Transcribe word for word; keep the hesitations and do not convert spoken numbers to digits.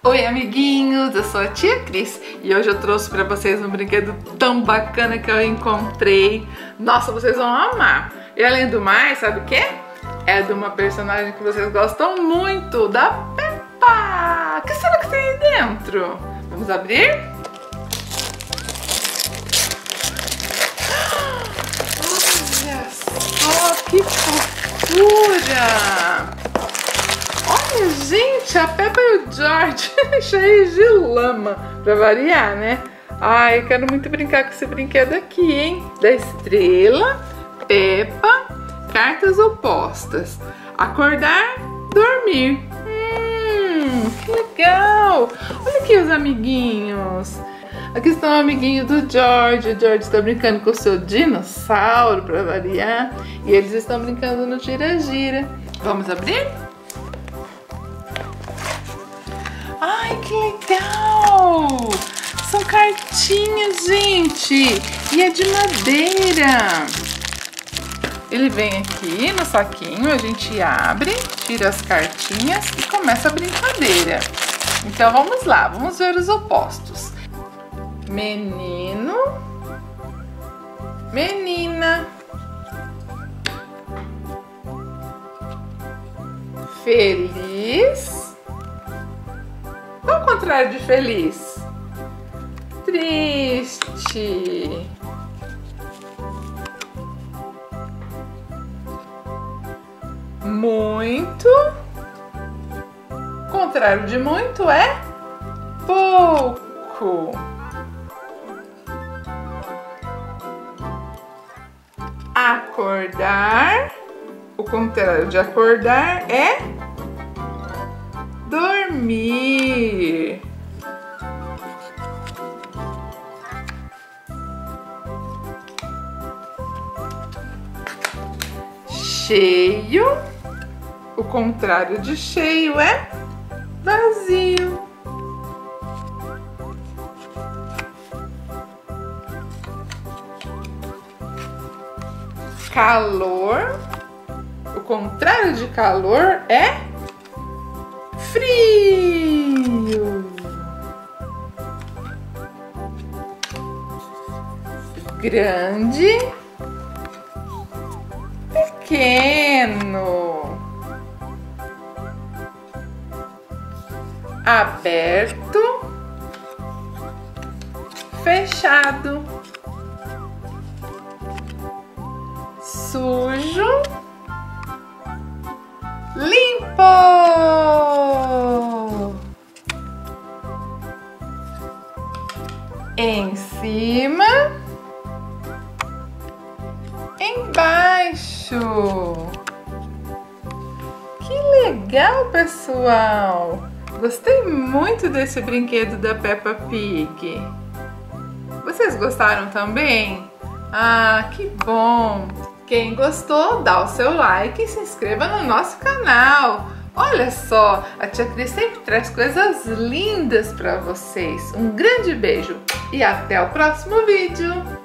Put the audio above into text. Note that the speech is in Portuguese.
Oi amiguinhos, eu sou a tia Cris e hoje eu trouxe pra vocês um brinquedo tão bacana que eu encontrei. Nossa, vocês vão amar! E além do mais, sabe o que? É de uma personagem que vocês gostam muito, da Peppa! O que será que tem aí dentro? Vamos abrir? Olha só que fofura! Olha, gente, a Peppa e o George cheios de lama, pra variar, né? Ai, eu quero muito brincar com esse brinquedo aqui, hein? Da Estrela, Peppa, cartas opostas. Acordar, dormir. Hum, que legal! Olha aqui os amiguinhos. Aqui estão o amiguinho do George. O George está brincando com o seu dinossauro, pra variar. E eles estão brincando no gira-gira. Vamos abrir? Ai, que legal! São cartinhas, gente! E é de madeira! Ele vem aqui no saquinho, a gente abre, tira as cartinhas e começa a brincadeira. Então vamos lá, vamos ver os opostos. Menino, menina, feliz. Qual o contrário de feliz? Triste. Muito. O contrário de muito é pouco. Acordar. O contrário de acordar é dormir. Cheio. O contrário de cheio é vazio. Calor. O contrário de calor é frio. Grande. Pequeno. Aberto. Fechado. Sujo. Limpo. Em cima. Embaixo. Que legal, pessoal! Gostei muito desse brinquedo da Peppa Pig. Vocês gostaram também? Ah, que bom! Quem gostou, dá o seu like e se inscreva no nosso canal. Olha só, a tia Cris sempre traz coisas lindas para vocês. Um grande beijo e até o próximo vídeo!